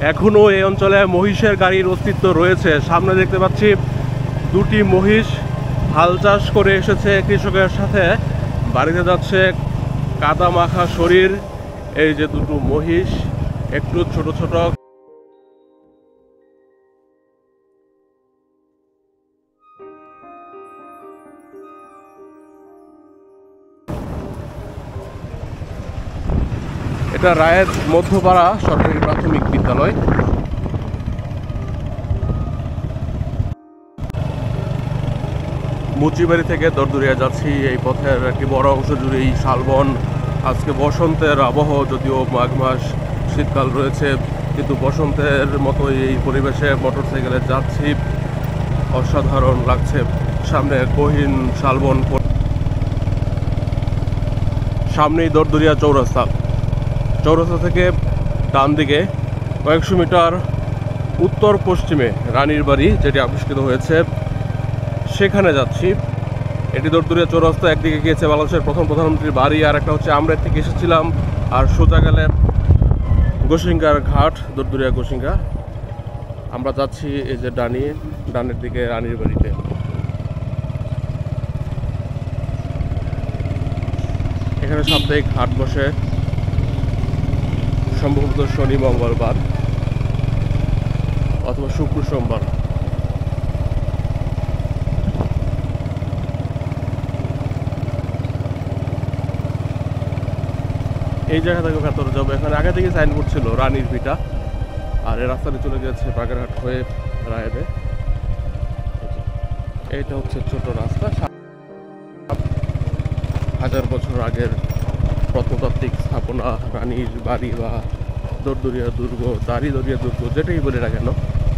এখনো এই অঞ্চলে মহিষের গাড়ির অস্তিত্ব রয়েছে। সামনে দেখতে পাচ্ছি দুটি মহিষ হাল চাষ করে এসেছে কৃষকের সাথে, বাড়িতে যাচ্ছে কাদা মাখা শরীর। এই যে দুটো মহিষ একটু ছোট ছোট। এটা রায়ের মধ্যপাড়া সরকারি প্রাথমিক বিদ্যালয়। মুচিবাড়ি থেকে দরদুরিয়া যাচ্ছি। এই পথের একটি বড় অংশ জুড়েই শালবন। আজকে বসন্তের আবহাওয়া, যদিও মাঘ মাস, শীতকাল রয়েছে, কিন্তু বসন্তের মতোই এই পরিবেশে মোটরসাইকেলে যাচ্ছি। অসাধারণ লাগছে। সামনে গহীন শালবন, সামনেই দরদুরিয়া চৌরাস্তা। চৌরাস্তা থেকে ডান দিকে কয়েকশো মিটার উত্তর পশ্চিমে রানীর বাড়ি, যেটি আবিষ্কৃত হয়েছে, সেখানে যাচ্ছি। এটি দরদুরিয়া চৌরাস্তা। একদিকে গিয়েছে বাংলাদেশের প্রথম প্রধানমন্ত্রীর বাড়ি, আর একটা হচ্ছে আমরা থেকে এসেছিলাম। আর সোজা গেলে গোসিঙ্গার ঘাট, দরদুরিয়া গোসিঙ্গা। আমরা যাচ্ছি এই যে ডানের দিকে রানীর বাড়িতে। এখানে সাপ্তাহিক হাট বসে, সম্ভবত শনি মঙ্গলবার অথবা শুক্র সোমবার। এই জায়গা থেকে ভেতরে যাবো। এখানে আগে থেকে সাইনবোর্ড ছিল রানীর ভিটা, আর এই রাস্তাটি চলে গেছে বাগেরহাট হয়ে রায়েদে। এইটা হচ্ছে ছোট রাস্তা। 1000 বছর আগের প্রত্নতাত্ত্বিক স্থাপনা, রানীর বাড়ি বা দরদুরিয়া দুর্গ, দাঁড়িদরিয়া দুর্গ, যেটাই বলি না কেন।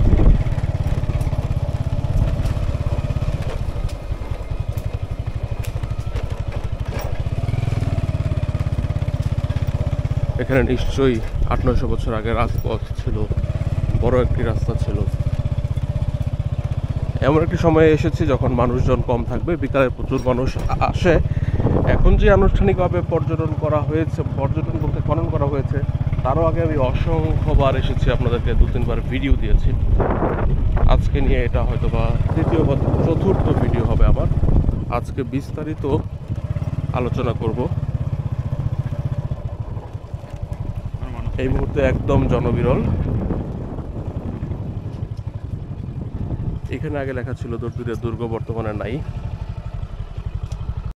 এখানে নিশ্চয়ই 800-900 বছর আগে রাজপথ ছিল, বড় একটি রাস্তা ছিল। এমন একটি সময়ে এসেছি যখন মানুষজন কম থাকবে, বিকালে প্রচুর মানুষ আসে। এখন যে আনুষ্ঠানিকভাবে পর্যটন করা হয়েছে, পর্যটন বলতে খনন করা হয়েছে, তারও আগে আমি অসংখ্যবার এসেছি, আপনাদেরকে 2-3 বার ভিডিও দিয়েছি। আজকে নিয়ে এটা হয়তো বা তৃতীয় বা চতুর্থ ভিডিও হবে আমার। আজকে বিস্তারিত আলোচনা করব। এই মুহূর্তে একদম জনবিরল। এখানে আগে লেখা ছিল দরদুরিয়া দুর্গ, বর্তমানে নাই।